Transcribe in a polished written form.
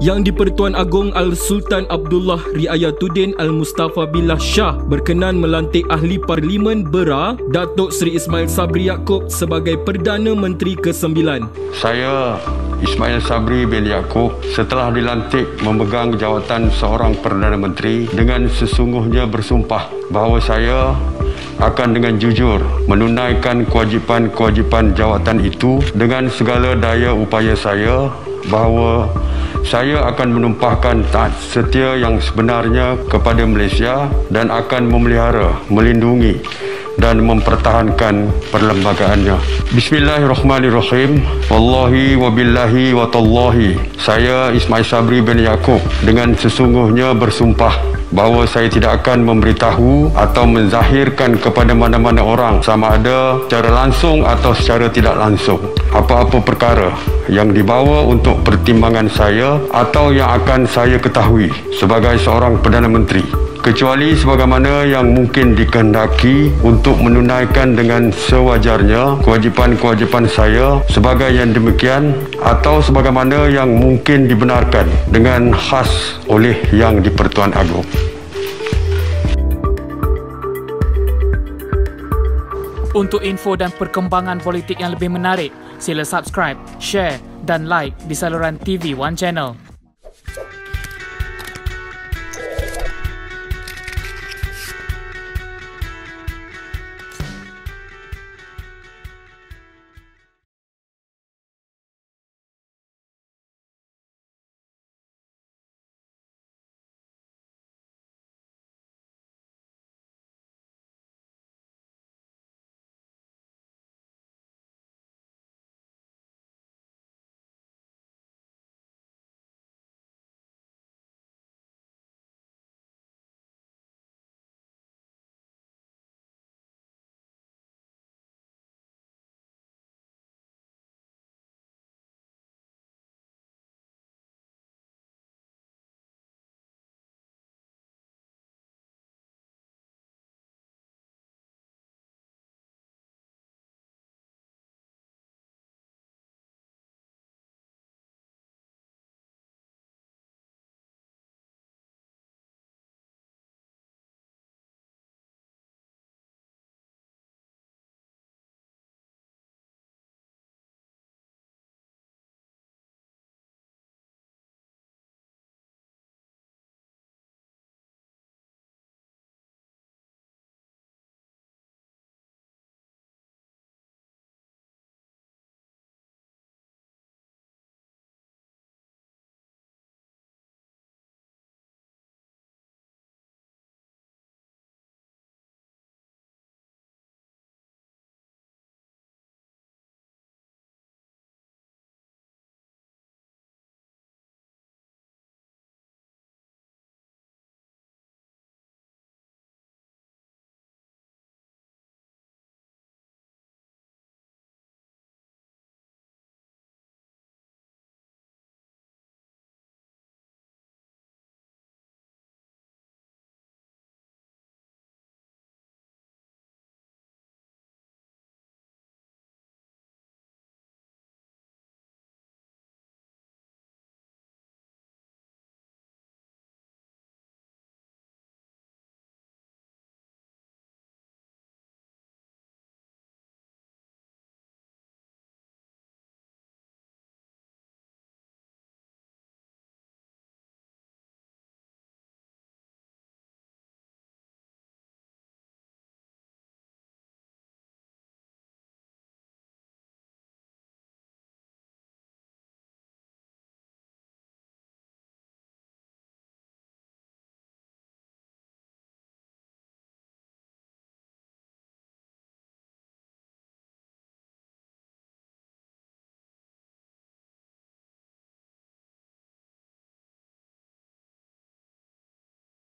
Yang di-Pertuan Agong Al-Sultan Abdullah Riayatuddin Al-Mustafa Billah Shah berkenan melantik Ahli Parlimen Bera Datuk Seri Ismail Sabri Yaakob sebagai Perdana Menteri ke-9. Saya Ismail Sabri bin Yaakob setelah dilantik memegang jawatan seorang Perdana Menteri dengan sesungguhnya bersumpah bahawa saya akan dengan jujur menunaikan kewajipan-kewajipan jawatan itu dengan segala daya upaya saya, bahawa saya akan menumpahkan taat setia yang sebenarnya kepada Malaysia dan akan memelihara, melindungi dan mempertahankan perlembagaannya. Bismillahirrahmanirrahim. Wallahi wabillahi watallahi. Saya Ismail Sabri bin Yaakob dengan sesungguhnya bersumpah bahawa saya tidak akan memberitahu atau menzahirkan kepada mana-mana orang, sama ada secara langsung atau secara tidak langsung, apa-apa perkara yang dibawa untuk pertimbangan saya atau yang akan saya ketahui sebagai seorang Perdana Menteri, kecuali sebagaimana yang mungkin dikehendaki untuk menunaikan dengan sewajarnya kewajipan-kewajipan saya sebagai yang demikian, atau sebagaimana yang mungkin dibenarkan dengan khas oleh Yang di-Pertuan Agong. Untuk info dan perkembangan politik yang lebih menarik, sila subscribe, share dan like di saluran TV One Channel.